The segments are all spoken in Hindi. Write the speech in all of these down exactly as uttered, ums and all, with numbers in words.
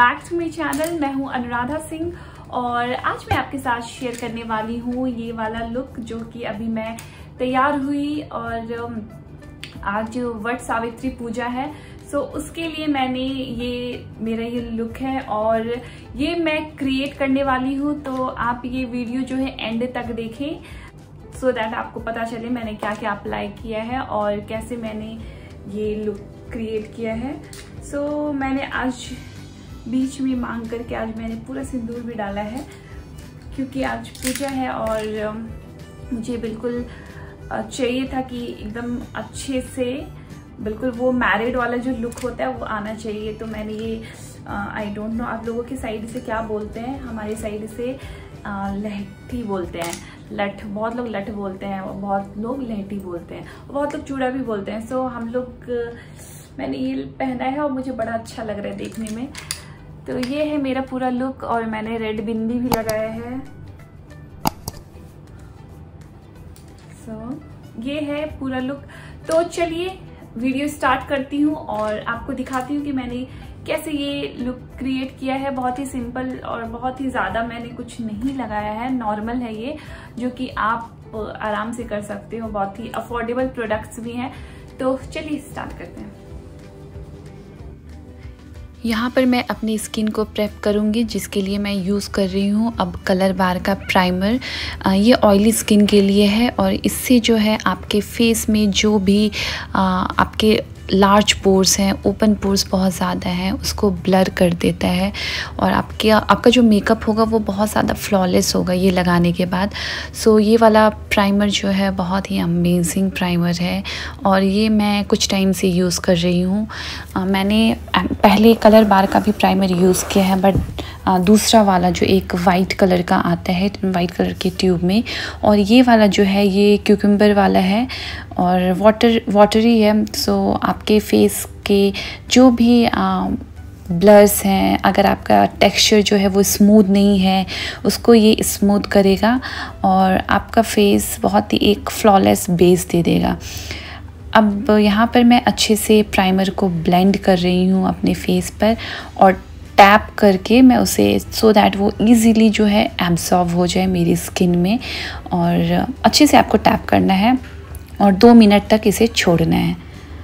Back to my channel. मैं हूं अनुराधा सिंह और आज मैं आपके साथ शेयर करने वाली हूं ये वाला लुक जो कि अभी मैं तैयार हुई। और आज वट सावित्री पूजा है, सो so, उसके लिए मैंने ये मेरा ये लुक है और ये मैं क्रिएट करने वाली हूँ। तो आप ये वीडियो जो है एंड तक देखें सो so दैट आपको पता चले मैंने क्या क्या अप्लाई किया है और कैसे मैंने ये लुक क्रिएट किया है। सो so, मैंने आज बीच में मांग करके आज मैंने पूरा सिंदूर भी डाला है क्योंकि आज पूजा है और मुझे बिल्कुल चाहिए था कि एकदम अच्छे से बिल्कुल वो मैरिड वाला जो लुक होता है वो आना चाहिए। तो मैंने ये आई डोंट नो आप लोगों की साइड से क्या बोलते हैं, हमारी साइड से लहठी बोलते हैं, लठ, बहुत लोग लठ बोलते हैं, बहुत लोग लहठी बोलते हैं, बहुत लोग चूड़ा भी बोलते हैं। सो हम लोग मैंने ये पहना है और मुझे बड़ा अच्छा लग रहा है देखने में। तो ये है मेरा पूरा लुक और मैंने रेड बिंदी भी लगाया है। सो so, ये है पूरा लुक। तो चलिए वीडियो स्टार्ट करती हूँ और आपको दिखाती हूँ कि मैंने कैसे ये लुक क्रिएट किया है। बहुत ही सिंपल और बहुत ही ज़्यादा मैंने कुछ नहीं लगाया है, नॉर्मल है ये, जो कि आप आराम से कर सकते हो। बहुत ही अफोर्डेबल प्रोडक्ट्स भी हैं। तो चलिए स्टार्ट करते हैं। यहाँ पर मैं अपनी स्किन को प्रेप करूँगी, जिसके लिए मैं यूज़ कर रही हूँ अब कलर बार का प्राइमर। ये ऑयली स्किन के लिए है और इससे जो है आपके फेस में जो भी आपके लार्ज पोर्स हैं, ओपन पोर्स बहुत ज़्यादा हैं, उसको ब्लर कर देता है और आपके आपका जो मेकअप होगा वो बहुत ज़्यादा फ्लॉलेस होगा ये लगाने के बाद। सो ये वाला प्राइमर जो है बहुत ही अमेजिंग प्राइमर है और ये मैं कुछ टाइम से यूज़ कर रही हूँ। मैंने पहले कलर बार का भी प्राइमर यूज़ किया है, बट दूसरा वाला जो एक वाइट कलर का आता है वाइट कलर के ट्यूब में, और ये वाला जो है ये क्यूकम्बर वाला है और वाटर वाटरी है। सो आपके फेस के जो भी ब्लर्स हैं, अगर आपका टेक्सचर जो है वो स्मूथ नहीं है उसको ये स्मूथ करेगा और आपका फेस बहुत ही एक फ्लॉलेस बेस दे देगा। अब यहाँ पर मैं अच्छे से प्राइमर को ब्लेंड कर रही हूँ अपने फेस पर और टैप करके मैं उसे सो दैट वो इजीली जो है एब्जॉर्ब हो जाए मेरी स्किन में। और अच्छे से आपको टैप करना है और दो मिनट तक इसे छोड़ना है।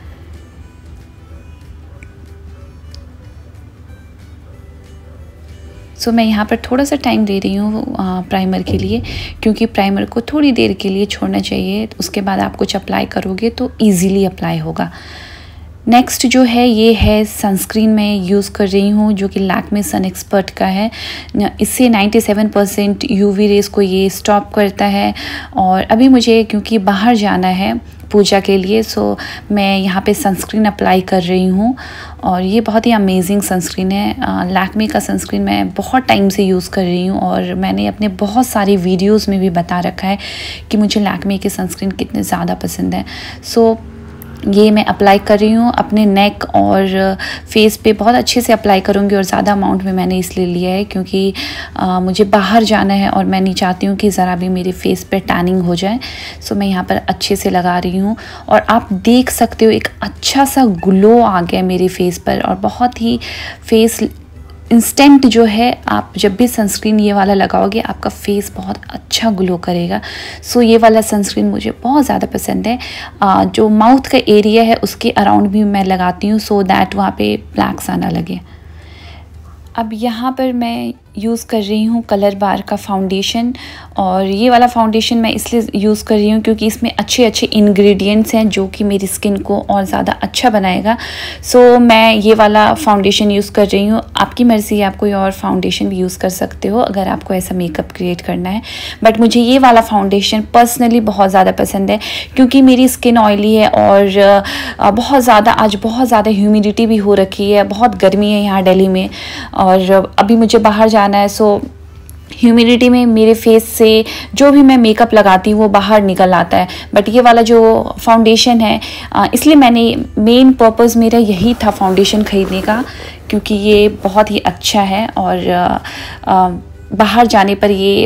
सो so, मैं यहाँ पर थोड़ा सा टाइम दे रही हूँ प्राइमर के लिए, क्योंकि प्राइमर को थोड़ी देर के लिए छोड़ना चाहिए। उसके बाद आप कुछ अप्लाई करोगे तो इजीली अप्लाई होगा। नेक्स्ट जो है ये है सनस्क्रीन मैं यूज़ कर रही हूँ जो कि लैक्मे सन एक्सपर्ट का है। इससे सत्तानवे परसेंट यूवी रेस को ये स्टॉप करता है। और अभी मुझे क्योंकि बाहर जाना है पूजा के लिए, सो मैं यहाँ पे सनस्क्रीन अप्लाई कर रही हूँ और ये बहुत ही अमेजिंग सनस्क्रीन है। लैक्मे का सनस्क्रीन मैं बहुत टाइम से यूज़ कर रही हूँ और मैंने अपने बहुत सारे वीडियोस में भी बता रखा है कि मुझे लैक्मे की सनस्क्रीन कितने ज़्यादा पसंद है। सो ये मैं अप्लाई कर रही हूँ अपने नेक और फेस पे, बहुत अच्छे से अप्लाई करूँगी और ज़्यादा अमाउंट में मैंने इसलिए लिया है क्योंकि आ, मुझे बाहर जाना है और मैं नहीं चाहती हूँ कि ज़रा भी मेरे फेस पे टैनिंग हो जाए। सो मैं यहाँ पर अच्छे से लगा रही हूँ और आप देख सकते हो एक अच्छा सा ग्लो आ गया मेरे फेस पर और बहुत ही फेस इंस्टेंट जो है, आप जब भी सनस्क्रीन ये वाला लगाओगे आपका फेस बहुत अच्छा ग्लो करेगा। सो ये वाला सनस्क्रीन मुझे बहुत ज़्यादा पसंद है। आ, जो माउथ का एरिया है उसके अराउंड भी मैं लगाती हूँ सो दैट वहाँ पे ब्लैक्स आना लगे। अब यहाँ पर मैं यूज़ कर रही हूँ कलर बार का फाउंडेशन और ये वाला फाउंडेशन मैं इसलिए यूज़ कर रही हूँ क्योंकि इसमें अच्छे अच्छे इंग्रेडिएंट्स हैं जो कि मेरी स्किन को और ज़्यादा अच्छा बनाएगा। सो so, मैं ये वाला फाउंडेशन यूज़ कर रही हूँ। आपकी मर्ज़ी है, आप कोई और फाउंडेशन भी यूज़ कर सकते हो अगर आपको ऐसा मेकअप क्रिएट करना है, बट मुझे ये वाला फाउंडेशन पर्सनली बहुत ज़्यादा पसंद है क्योंकि मेरी स्किन ऑयली है और बहुत ज़्यादा आज बहुत ज़्यादा ह्यूमिडिटी भी हो रखी है, बहुत गर्मी है यहाँ दिल्ली में और अभी मुझे बाहर जाना है। सो ह्यूमिडिटी में मेरे फेस से जो भी मैं मेकअप लगाती हूँ वो बाहर निकल आता है। बट ये वाला जो फाउंडेशन है, इसलिए मैंने मेन पर्पस मेरा यही था फाउंडेशन ख़रीदने का क्योंकि ये बहुत ही अच्छा है और बाहर जाने पर ये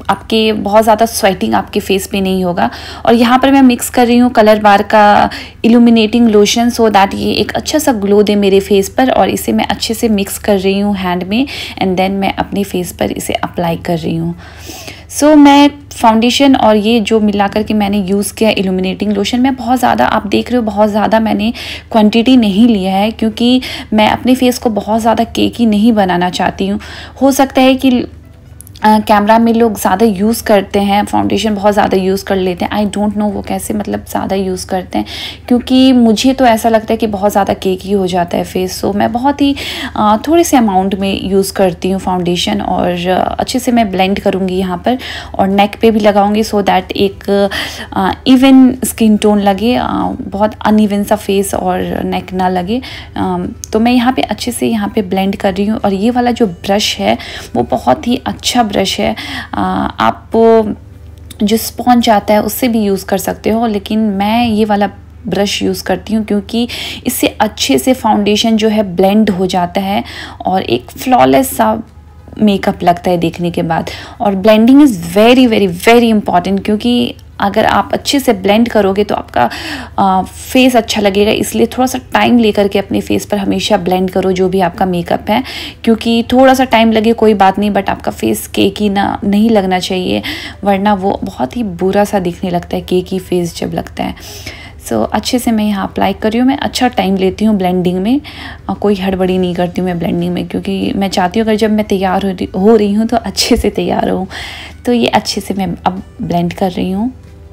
आपके बहुत ज़्यादा स्वेटिंग आपके फेस पे नहीं होगा। और यहाँ पर मैं मिक्स कर रही हूँ कलर बार का इल्यूमिनेटिंग लोशन, सो दैट ये एक अच्छा सा ग्लो दे मेरे फेस पर। और इसे मैं अच्छे से मिक्स कर रही हूँ हैंड में, एंड देन मैं अपने फेस पर इसे अप्लाई कर रही हूँ। सो so, मैं फाउंडेशन और ये जो मिला कर के मैंने यूज़ किया इल्यूमिनेटिंग लोशन, मैं बहुत ज़्यादा, आप देख रहे हो बहुत ज़्यादा मैंने क्वांटिटी नहीं लिया है, क्योंकि मैं अपने फेस को बहुत ज़्यादा केकी नहीं बनाना चाहती हूँ। हो सकता है कि कैमरा में लोग ज़्यादा यूज़ करते हैं, फाउंडेशन बहुत ज़्यादा यूज़ कर लेते हैं। आई डोंट नो वो कैसे मतलब ज़्यादा यूज़ करते हैं, क्योंकि मुझे तो ऐसा लगता है कि बहुत ज़्यादा केकी हो जाता है फेस। सो मैं बहुत ही आ, थोड़े से अमाउंट में यूज़ करती हूँ फाउंडेशन, और आ, अच्छे से मैं ब्लेंड करूँगी यहाँ पर, और नेक पे भी लगाऊँगी, सो दैट एक इवन स्किन टोन लगे, आ, बहुत अनइवन सा फेस और नेक ना लगे। आ, तो मैं यहाँ पर अच्छे से यहाँ पर ब्लेंड कर रही हूँ। और ये वाला जो ब्रश है वो बहुत ही अच्छा ब्रश है, आ, आप जो स्पॉन्ज आता है उससे भी यूज़ कर सकते हो, लेकिन मैं ये वाला ब्रश यूज़ करती हूँ क्योंकि इससे अच्छे से फाउंडेशन जो है ब्लेंड हो जाता है और एक फ्लॉलेस सा मेकअप लगता है देखने के बाद। और blending is very very very important, क्योंकि अगर आप अच्छे से ब्लेंड करोगे तो आपका आ, फेस अच्छा लगेगा। इसलिए थोड़ा सा टाइम लेकर के अपने फेस पर हमेशा ब्लेंड करो जो भी आपका मेकअप है, क्योंकि थोड़ा सा टाइम लगे कोई बात नहीं, बट आपका फेस केकी ना नहीं लगना चाहिए, वरना वो बहुत ही बुरा सा दिखने लगता है केकी फेस जब लगता है। सो so, अच्छे से मैं यहाँ अप्लाई कर रही हूँ। मैं अच्छा टाइम लेती हूँ ब्लेंडिंग में, आ, कोई हड़बड़ी नहीं करती हूँ मैं ब्लेंडिंग में, क्योंकि मैं चाहती हूँ अगर जब मैं तैयार हो हो रही हूँ तो अच्छे से तैयार हूँ। तो ये अच्छे से मैं अब ब्लेंड कर रही हूँ।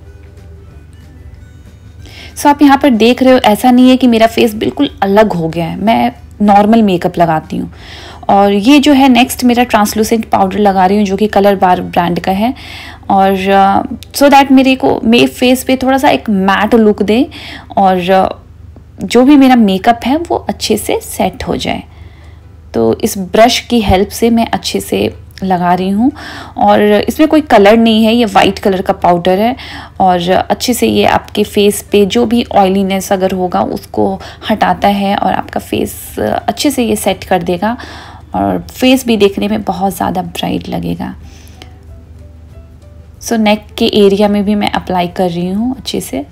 सो so, आप यहाँ पर देख रहे हो, ऐसा नहीं है कि मेरा फेस बिल्कुल अलग हो गया है, मैं नॉर्मल मेकअप लगाती हूँ। और ये जो है नेक्स्ट मेरा ट्रांसलूसेंट पाउडर लगा रही हूँ जो कि कलर बार ब्रांड का है, और सो uh, दैट so मेरे को मेरे फेस पे थोड़ा सा एक मैट लुक दे, और uh, जो भी मेरा मेकअप है वो अच्छे से सेट हो जाए। तो इस ब्रश की हेल्प से मैं अच्छे से लगा रही हूँ, और इसमें कोई कलर नहीं है, ये वाइट कलर का पाउडर है, और अच्छे से ये आपके फेस पे जो भी ऑयलीनेस अगर होगा उसको हटाता है, और आपका फेस अच्छे से ये सेट कर देगा, और फेस भी देखने में बहुत ज़्यादा ब्राइट लगेगा। सो नेक के एरिया में भी मैं अप्लाई कर रही हूँ अच्छे से,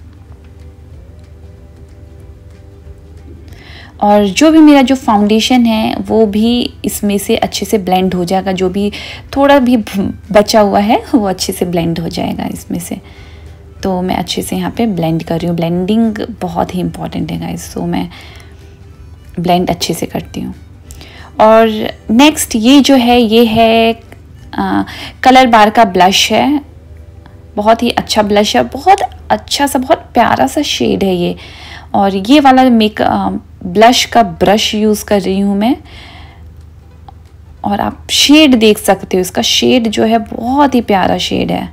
और जो भी मेरा जो फाउंडेशन है वो भी इसमें से अच्छे से ब्लेंड हो जाएगा, जो भी थोड़ा भी बचा हुआ है वो अच्छे से ब्लेंड हो जाएगा इसमें से। तो मैं अच्छे से यहाँ पे ब्लेंड कर रही हूँ, ब्लेंडिंग बहुत ही इम्पॉर्टेंट है गाइस, तो मैं ब्लेंड अच्छे से करती हूँ। और नेक्स्ट ये जो है ये है आ, कलर बार का ब्लश है, बहुत ही अच्छा ब्लश है, बहुत अच्छा सा बहुत प्यारा सा शेड है ये। और ये वाला मेक ब्लश का ब्रश यूज़ कर रही हूँ मैं, और आप शेड देख सकते हो, इसका शेड जो है बहुत ही प्यारा शेड है,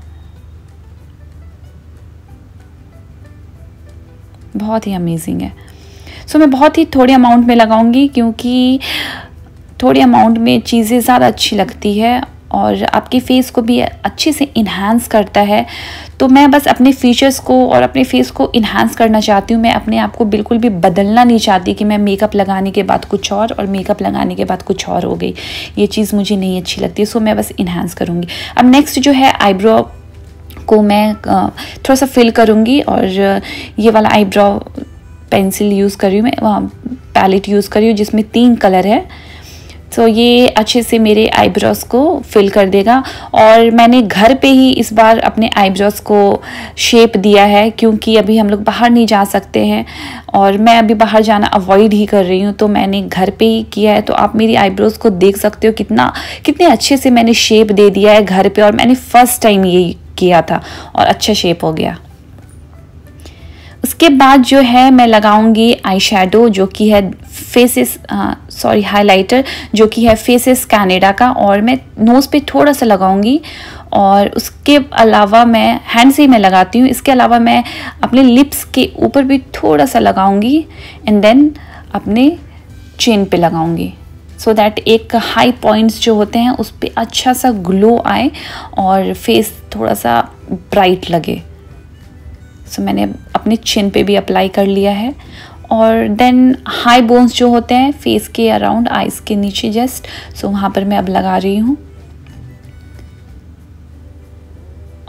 बहुत ही अमेजिंग है। सो so, मैं बहुत ही थोड़े अमाउंट में लगाऊंगी, क्योंकि थोड़े अमाउंट में चीज़ें ज़्यादा अच्छी लगती है और आपके फेस को भी अच्छे से इन्हांस करता है। तो मैं बस अपने फीचर्स को और अपने फेस को इन्हांस करना चाहती हूँ, मैं अपने आप को बिल्कुल भी बदलना नहीं चाहती कि मैं मेकअप लगाने के बाद कुछ और और मेकअप लगाने के बाद कुछ और हो गई, ये चीज़ मुझे नहीं अच्छी लगती है। सो मैं बस इन्हांस करूँगी। अब नेक्स्ट जो है आईब्रो को मैं थोड़ा सा फिल करूँगी, और ये वाला आईब्रो पेंसिल यूज़ कर रही हूँ मैं, पैलेट यूज़ कर रही हूँ जिसमें तीन कलर है। तो so, ये अच्छे से मेरे आईब्रोज को फिल कर देगा। और मैंने घर पे ही इस बार अपने आईब्रोज को शेप दिया है, क्योंकि अभी हम लोग बाहर नहीं जा सकते हैं और मैं अभी बाहर जाना अवॉइड ही कर रही हूँ, तो मैंने घर पे ही किया है। तो आप मेरी आईब्रोज को देख सकते हो कितना कितने अच्छे से मैंने शेप दे दिया है घर पे, और मैंने फर्स्ट टाइम ये किया था और अच्छा शेप हो गया। उसके बाद जो है मैं लगाऊंगी आई शेडो, जो कि है फेसेस सॉरी हाइलाइटर जो कि है फेसेस कनाडा का, और मैं नोज़ पे थोड़ा सा लगाऊंगी, और उसके अलावा मैं हैंड से ही मैं लगाती हूँ। इसके अलावा मैं अपने लिप्स के ऊपर भी थोड़ा सा लगाऊंगी, एंड देन अपने चिन पे लगाऊंगी, सो so दैट एक हाई पॉइंट्स जो होते हैं उस पर अच्छा सा ग्लो आए और फेस थोड़ा सा ब्राइट लगे। सो so, मैंने अपने चिन पे भी अप्लाई कर लिया है। और देन हाई बोन्स जो होते हैं फेस के अराउंड, आइज़ के नीचे जस्ट, सो so, वहाँ पर मैं अब लगा रही हूँ।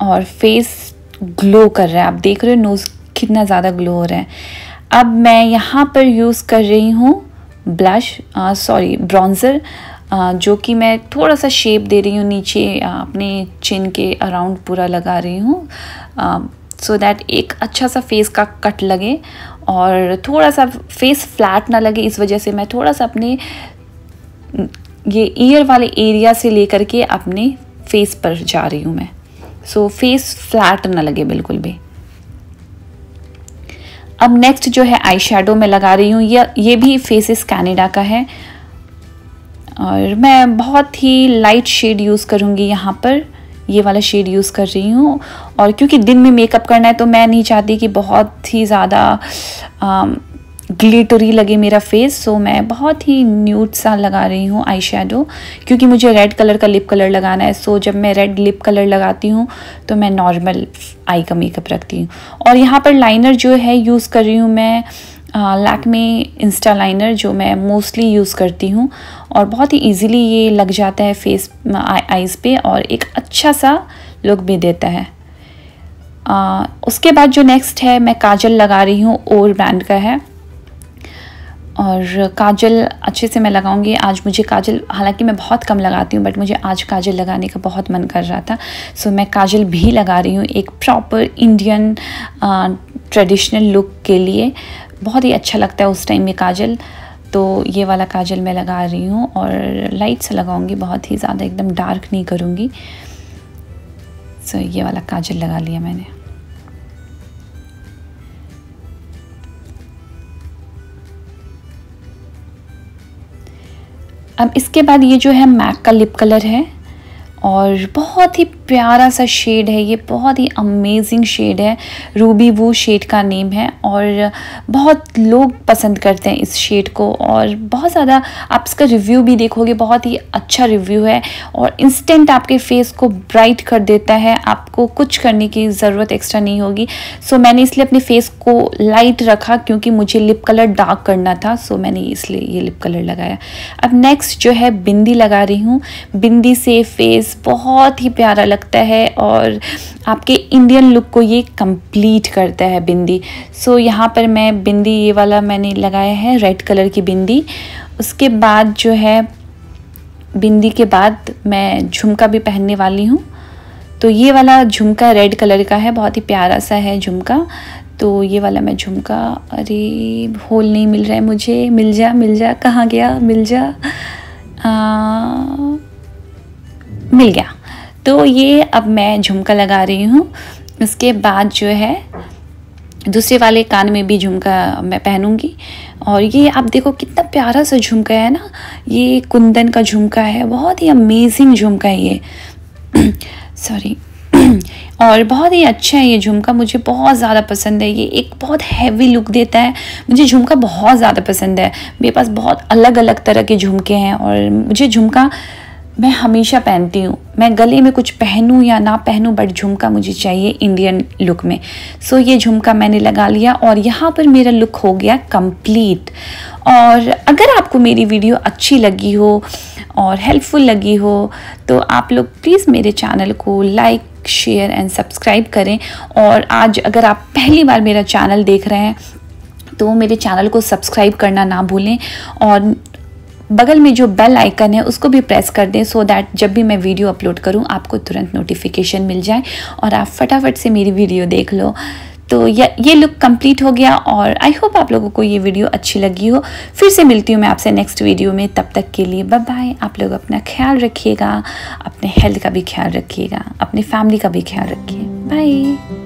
और फेस ग्लो कर रहा है। आप देख रहे हो नोज़ कितना ज़्यादा ग्लो हो रहा है। अब मैं यहाँ पर यूज़ कर रही हूँ ब्लश, सॉरी ब्रॉन्ज़र, जो कि मैं थोड़ा सा शेप दे रही हूँ नीचे आ, अपने चिन के अराउंड पूरा लगा रही हूँ, सो दैट एक अच्छा सा फेस का कट लगे और थोड़ा सा फेस फ्लैट ना लगे। इस वजह से मैं थोड़ा सा अपने ये ईयर वाले एरिया से लेकर के अपने फेस पर जा रही हूँ मैं, सो फेस फ्लैट ना लगे बिल्कुल भी। अब नेक्स्ट जो है आई शेडो मैं लगा रही हूँ। ये ये भी फेसेस कैनेडा का है और मैं बहुत ही लाइट शेड यूज़ करूँगी यहाँ पर, ये वाला शेड यूज़ कर रही हूँ। और क्योंकि दिन में मेकअप करना है तो मैं नहीं चाहती कि बहुत ही ज़्यादा ग्लिटरी लगे मेरा फेस, सो मैं बहुत ही न्यूड सा लगा रही हूँ आई शेडो, क्योंकि मुझे रेड कलर का लिप कलर लगाना है। सो जब मैं रेड लिप कलर लगाती हूँ तो मैं नॉर्मल आई का मेकअप रखती हूँ। और यहाँ पर लाइनर जो है यूज़ कर रही हूँ मैं लैक्मे इंस्टा लाइनर, जो मैं मोस्टली यूज़ करती हूँ और बहुत ही इजीली ये लग जाता है फेस आईज़ पे और एक अच्छा सा लुक भी देता है। आ, उसके बाद जो नेक्स्ट है मैं काजल लगा रही हूँ, ओर ब्रांड का है और काजल अच्छे से मैं लगाऊंगी। आज मुझे काजल, हालांकि मैं बहुत कम लगाती हूँ, बट मुझे आज काजल लगाने का बहुत मन कर रहा था, सो मैं काजल भी लगा रही हूँ एक प्रॉपर इंडियन ट्रेडिशनल लुक के लिए। बहुत ही अच्छा लगता है उस टाइम में काजल, तो ये वाला काजल मैं लगा रही हूँ और लाइट से लगाऊंगी, बहुत ही ज़्यादा एकदम डार्क नहीं करूँगी। सो ये वाला काजल लगा लिया मैंने। अब इसके बाद ये जो है मैक का लिप कलर है और बहुत ही प्यारा सा शेड है, ये बहुत ही अमेजिंग शेड है, रूबी वू शेड का नेम है और बहुत लोग पसंद करते हैं इस शेड को और बहुत ज़्यादा आप इसका रिव्यू भी देखोगे, बहुत ही अच्छा रिव्यू है और इंस्टेंट आपके फेस को ब्राइट कर देता है, आपको कुछ करने की ज़रूरत एक्स्ट्रा नहीं होगी। सो मैंने इसलिए अपने फेस को लाइट रखा क्योंकि मुझे लिप कलर डार्क करना था, सो मैंने इसलिए ये लिप कलर लगाया। अब नेक्स्ट जो है बिंदी लगा रही हूँ। बिंदी से फेस बहुत ही प्यारा लगता है और आपके इंडियन लुक को ये कंप्लीट करता है बिंदी। सो so, यहाँ पर मैं बिंदी ये वाला मैंने लगाया है, रेड कलर की बिंदी। उसके बाद जो है बिंदी के बाद मैं झुमका भी पहनने वाली हूँ, तो ये वाला झुमका रेड कलर का है, बहुत ही प्यारा सा है झुमका। तो ये वाला मैं झुमका, अरे होल नहीं मिल रहा है मुझे, मिल जा मिल जा, कहाँ गया, मिल जा, आ, मिल गया। तो ये अब मैं झुमका लगा रही हूँ। उसके बाद जो है दूसरे वाले कान में भी झुमका मैं पहनूंगी और ये आप देखो कितना प्यारा सा झुमका है ना, ये कुंदन का झुमका है, बहुत ही अमेजिंग झुमका है ये सॉरी और बहुत ही अच्छा है ये झुमका, मुझे बहुत ज़्यादा पसंद है। ये एक बहुत हैवी लुक देता है, मुझे झुमका बहुत ज़्यादा पसंद है। मेरे पास बहुत अलग अलग तरह के झुमके हैं और मुझे झुमका मैं हमेशा पहनती हूँ, मैं गले में कुछ पहनूँ या ना पहनूँ, बट झुमका मुझे चाहिए इंडियन लुक में। सो so, ये झुमका मैंने लगा लिया और यहाँ पर मेरा लुक हो गया कंप्लीट। और अगर आपको मेरी वीडियो अच्छी लगी हो और हेल्पफुल लगी हो तो आप लोग प्लीज़ मेरे चैनल को लाइक, शेयर एंड सब्सक्राइब करें। और आज अगर आप पहली बार मेरा चैनल देख रहे हैं तो मेरे चैनल को सब्सक्राइब करना ना भूलें और बगल में जो बेल आइकन है उसको भी प्रेस कर दें, सो दैट जब भी मैं वीडियो अपलोड करूं आपको तुरंत नोटिफिकेशन मिल जाए और आप फटाफट से मेरी वीडियो देख लो। तो ये ये लुक कंप्लीट हो गया और आई होप आप लोगों को ये वीडियो अच्छी लगी हो। फिर से मिलती हूँ मैं आपसे नेक्स्ट वीडियो में, तब तक के लिए बाय बाय। आप लोग अपना ख्याल रखिएगा, अपने हेल्थ का भी ख्याल रखिएगा, अपनी फैमिली का भी ख्याल रखिए। बाय।